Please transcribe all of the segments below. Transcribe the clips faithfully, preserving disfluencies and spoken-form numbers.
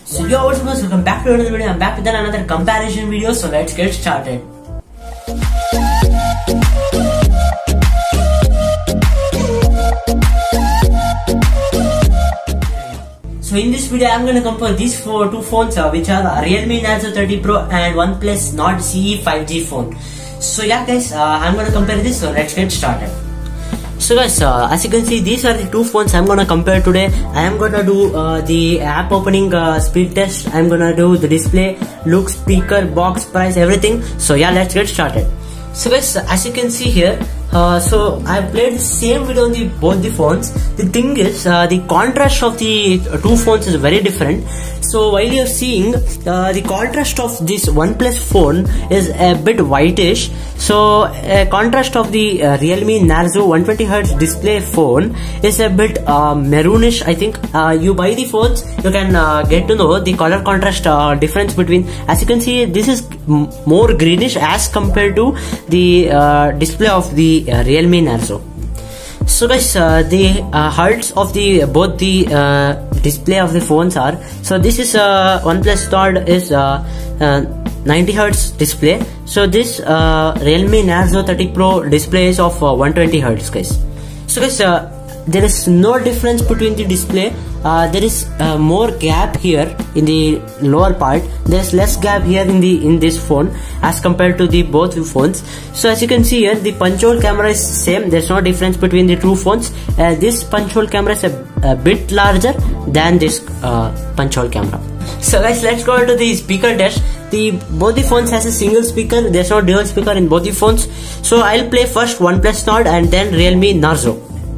So yo, what's up guys, welcome back to another video. I'm back with another comparison video, so let's get started. So in this video I'm going to compare these four two phones uh, which are uh, Realme Narzo thirty Pro and OnePlus Nord C E five G phone. So yeah guys, uh, I'm going to compare this, so let's get started. So guys, uh, as you can see, these are the two phones I'm gonna compare today. I am gonna do uh, the app opening uh, speed test. I'm gonna do the display, look, speaker, box, price, everything. So yeah, let's get started. So guys, as you can see here, uh, so I've played the same video on the both the phones. The thing is, uh, the contrast of the two phones is very different. So while you're seeing, uh, the contrast of this OnePlus phone is a bit whitish. So a contrast of the uh, Realme Narzo one twenty hertz display phone is a bit uh, maroonish. I think uh, you buy the phones, you can uh, get to know the color contrast uh, difference between. As you can see, this is m more greenish as compared to the uh, display of the uh, Realme Narzo. So guys, uh, the uh, hertz of the both the uh, display of the phones are, so this is uh, OnePlus Nord is uh, uh, ninety hertz display. So this uh, Realme Narzo thirty Pro display is of uh, one twenty hertz guys. So guys, uh, there is no difference between the display. Uh, there is uh, more gap here in the lower part. There is less gap here in the in this phone as compared to the both phones. So as you can see here, the punch hole camera is same. There is no difference between the two phones. Uh, this punch hole camera is a, a bit larger than this uh, punch hole camera. So guys, let's go into the speaker test. The both the phones has a single speaker. There's no dual speaker in both the phones. So I'll play first OnePlus Nord and then Realme Narzo.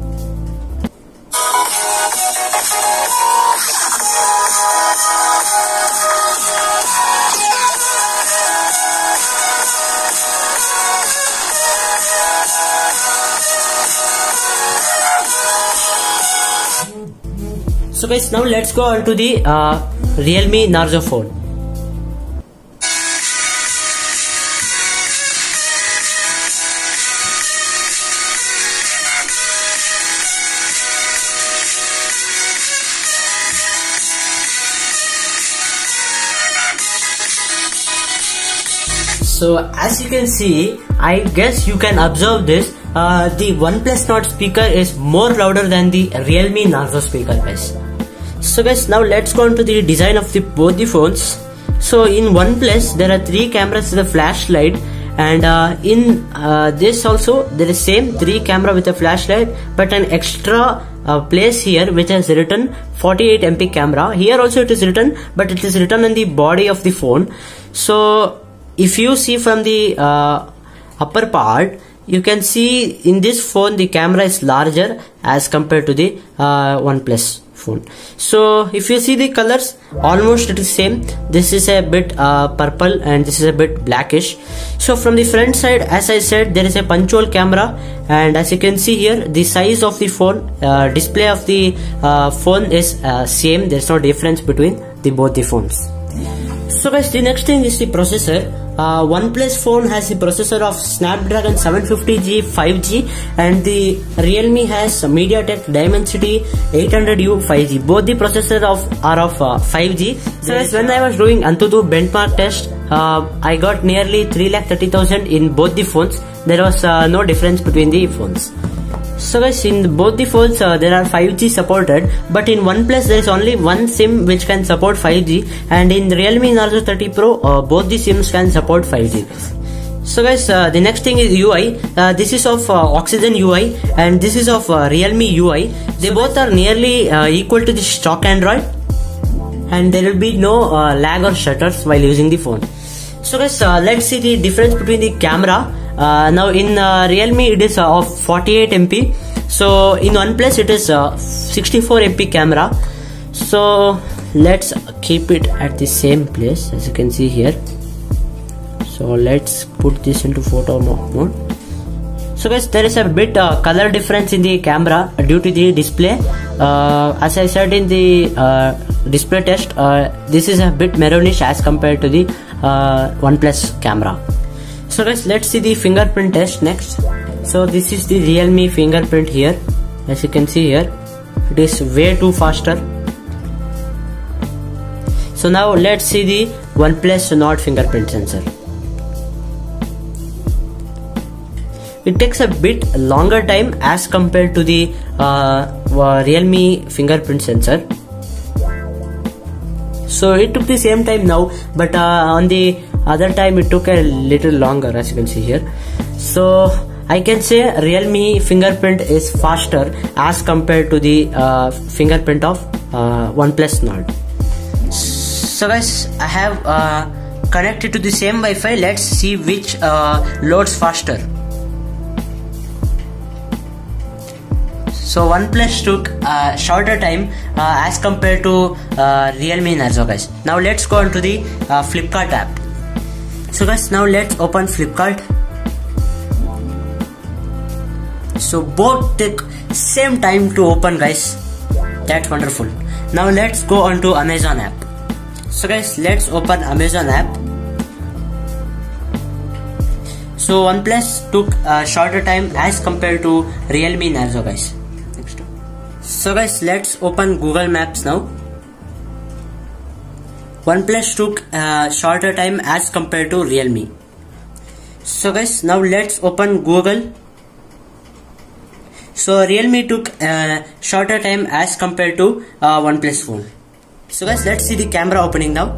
So guys, now let's go on to the uh, Realme Narzo phone. So as you can see, I guess you can observe this, uh, the OnePlus Nord speaker is more louder than the Realme Narzo speaker guys. So guys, now let's go on to the design of the both the phones. So in OnePlus there are three cameras with a flashlight, and uh, in uh, this also there is same three camera with a flashlight, but an extra uh, place here which has written forty-eight megapixel camera. Here also it is written, but it is written on the body of the phone. So if you see from the uh, upper part, you can see in this phone the camera is larger as compared to the uh, OnePlus phone. So if you see the colors, almost it is same. This is a bit uh, purple and this is a bit blackish. So from the front side, as I said, there is a punch hole camera, and as you can see here, the size of the phone, uh, display of the uh, phone is uh, same. There is no difference between the both the phones. So guys, the next thing is the processor. Uh, OnePlus phone has the processor of Snapdragon seven fifty G five G, and the Realme has MediaTek Dimensity eight hundred U five G. Both the processors of are of uh, five G. So guys, when I was doing Antutu benchmark test, uh, I got nearly three lakh thirty thousand in both the phones. There was uh, no difference between the phones. So guys, in both the phones uh, there are five G supported, but in OnePlus there is only one SIM which can support five G, and in Realme Narzo thirty Pro uh, both the SIMs can support five G. So guys, uh, the next thing is U I. Uh, this is of uh, Oxygen U I and this is of uh, Realme U I. They both are nearly uh, equal to the stock Android, and there will be no uh, lag or shutters while using the phone. So guys, uh, let's see the difference between the camera. Uh, now in uh, Realme it is uh, of forty-eight megapixel. So in OnePlus it is uh, sixty-four megapixel camera. So let's keep it at the same place as you can see here. So let's put this into photo mode. So guys, there is a bit uh, color difference in the camera due to the display. Uh, as I said in the uh, display test, uh, this is a bit maroonish as compared to the uh, OnePlus camera. So guys, let's see the fingerprint test next. So this is the Realme fingerprint here. As you can see here, it is way too faster. So now let's see the OnePlus Nord fingerprint sensor. It takes a bit longer time as compared to the uh, Realme fingerprint sensor. So it took the same time now, but uh, on the other time it took a little longer, as you can see here. So I can say Realme fingerprint is faster as compared to the uh, fingerprint of uh, OnePlus Nord. So guys, I have uh, connected to the same Wi-Fi. Let's see which uh, loads faster. So OnePlus took uh, shorter time uh, as compared to uh, Realme Narzo, guys. Now let's go on to the uh, Flipkart app. So guys, now let's open Flipkart. So both take same time to open, guys. That's wonderful. Now let's go on to Amazon app. So guys, let's open Amazon app. So OnePlus took a shorter time as compared to Realme Narzo, guys. Next. So guys, let's open Google Maps now. OnePlus took a shorter time as compared to Realme. So guys, now let's open Google. So Realme took a shorter time as compared to uh, OnePlus phone. So guys, let's see the camera opening now.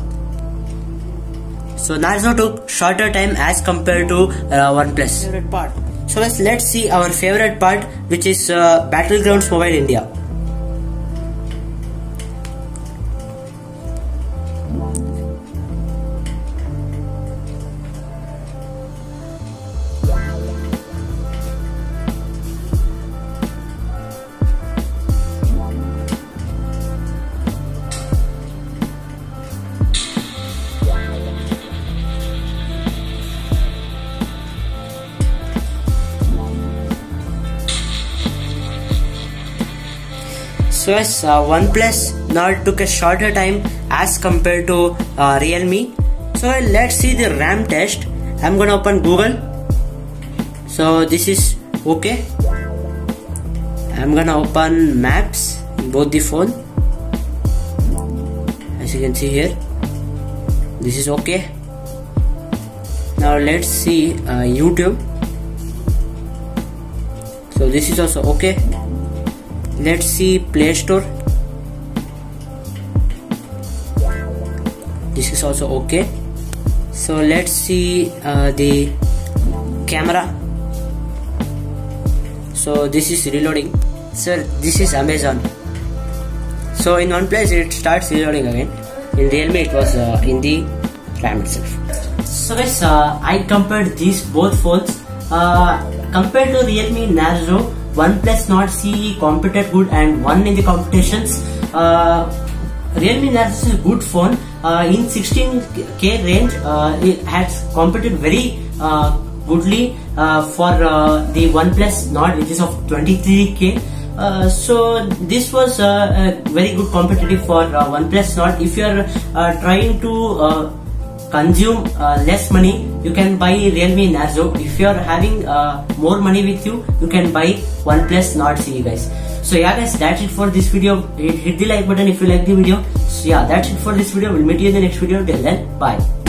So Narzo took shorter time as compared to uh, OnePlus. Favorite part. So guys, let's see our favorite part, which is uh, Battlegrounds Mobile India. So yes, uh, OnePlus Nord took a shorter time as compared to uh, Realme. So uh, let's see the RAM test. I'm gonna open Google. So this is okay. I'm gonna open Maps in both the phone. As you can see here, this is okay. Now let's see uh, YouTube. So this is also okay. Let's see Play Store. This is also okay. So let's see uh, the camera. So this is reloading. So this is Amazon. So in OnePlus it starts reloading again. In Realme it was uh, in the RAM itself. So guys, uh, I compared these both phones. Uh, compared to Realme Narzo, OnePlus Nord C E competed good and won in the competitions. Uh, Realme Narzo is a good phone. Uh, in sixteen K range, uh, it has competed very uh, goodly uh, for uh, the OnePlus Nord, which is of twenty-three K. Uh, so this was uh, a very good competitive for uh, OnePlus Nord. If you are uh, trying to uh, consume uh, less money, you can buy Realme Narzo. If you are having uh, more money with you, you can buy OnePlus Nord C E, guys. So yeah guys, that's it for this video. Hit the like button if you like the video. So yeah, that's it for this video. We'll meet you in the next video. Till then, bye.